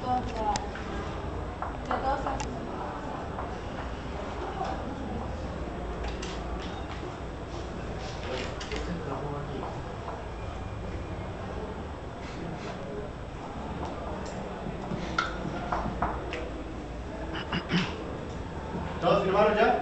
¿Todos firmaron ya?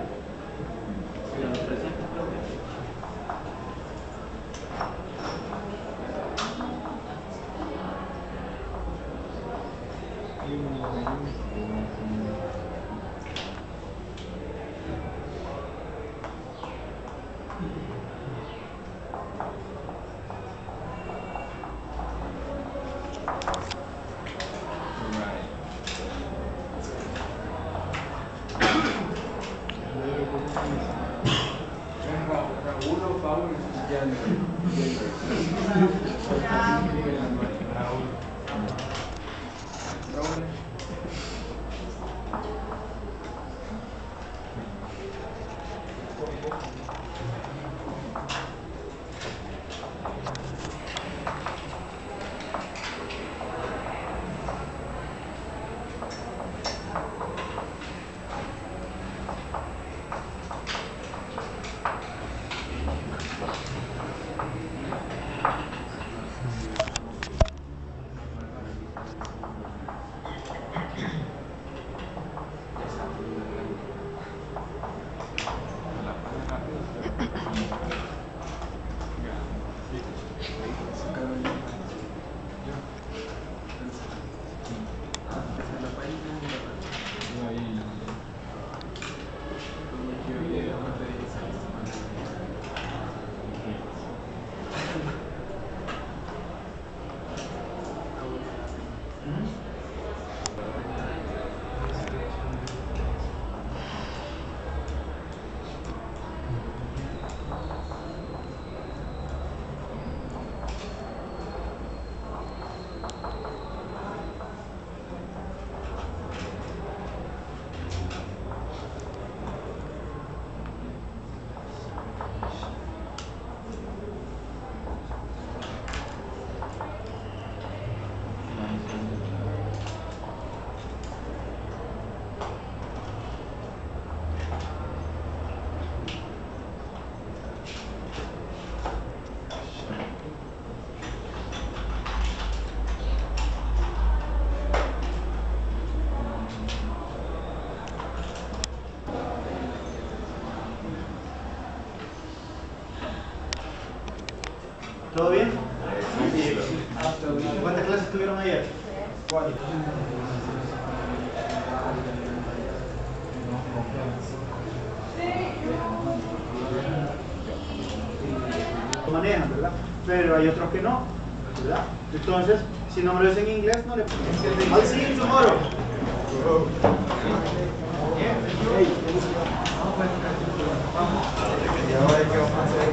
¿Todo bien? Sí. ¿Cuántas clases tuvieron ayer? 4. Lo manejan, ¿verdad? Pero hay otros que no, ¿verdad? Entonces, si no me lo dicen en inglés, no le pongo. I'll see you tomorrow. ¿Y ahora qué vamos a hacer?